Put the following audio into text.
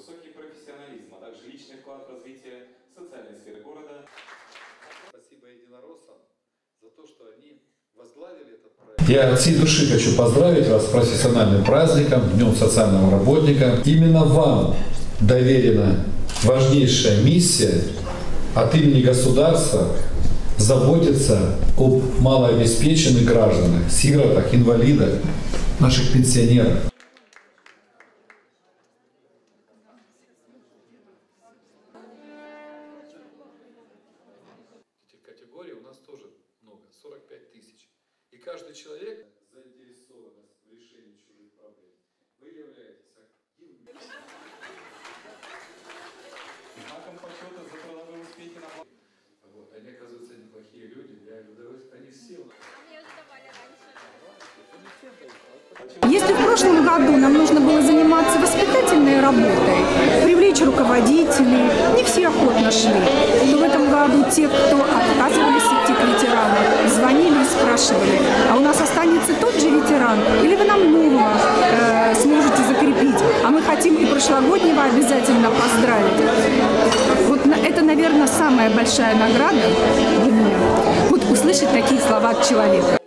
высокий профессионализм, а также личный вклад в развитие социальной сферы города. Спасибо единороссам за то, что они возглавили этот проект. Я от всей души хочу поздравить вас с профессиональным праздником, Днем социального работника. Именно вам доверена важнейшая миссия от имени государства заботиться об малообеспеченных гражданах, сиротах, инвалидах, наших пенсионерах. Этих категорий у нас тоже много, 45 тысяч. И каждый человек заинтересован в решении чужих проблем. Вы являетесь активным. Знаком почета за трудовые успехи на Вот. Они, оказывается, неплохие люди. Они все. Если в прошлом году нам нужно было заниматься воспитательной работой, привлечь руководителей, не все охотно шли, то в этом году те, кто отказывались идти к ветеранам, звонили и спрашивали, а у нас останется тот же ветеран, или вы нам нового сможете закрепить, а мы хотим и прошлогоднего обязательно поздравить. Вот это, наверное, самая большая награда для меня, вот услышать такие слова от человека.